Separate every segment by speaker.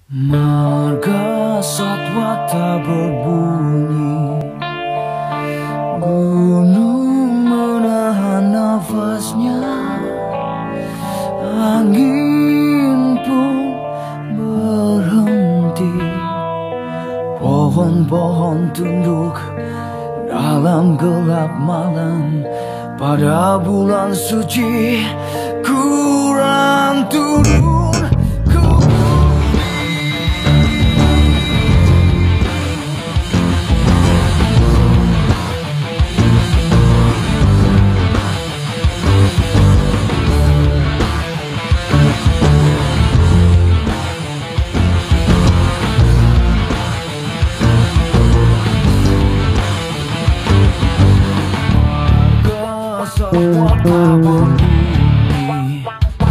Speaker 1: Marga satwa tak berbunyi, gunung menahan nafasnya, angin pun berhenti. Pohon-pohon tunduk dalam gelap malam. Pada bulan suci kurang turun. Satwa tak berbunyi,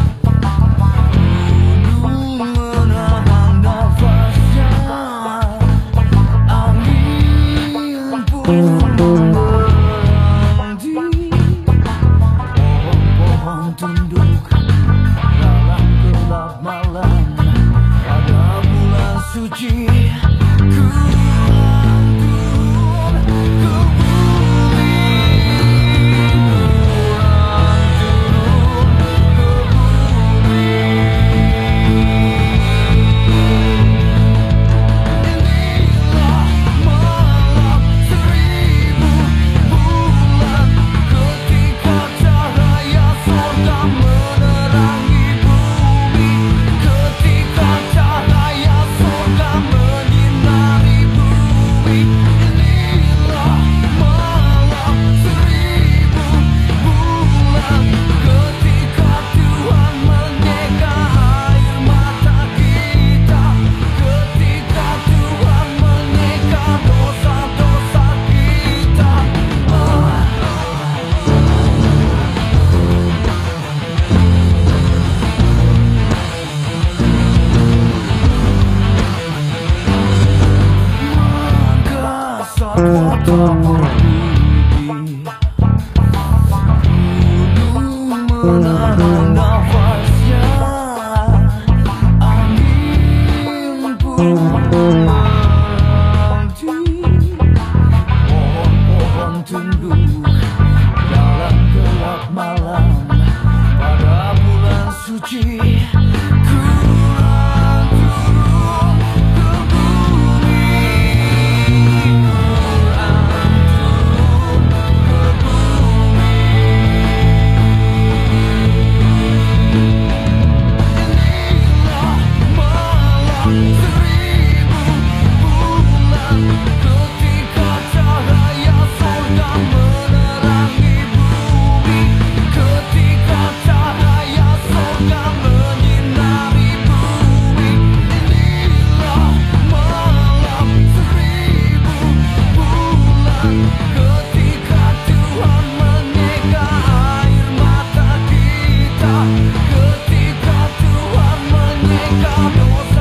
Speaker 1: gunung menahan nafasnya, angin pun berhenti. Pohon-pohon tunduk dalam gelap malam. Pada bulan suci tak berbunyi, gunung menahan nafasnya, angin pun berhenti. Pohon-pohon tunduk dalam gelap malam. Pada bulan suci ketika Tuhan menyeka dosa.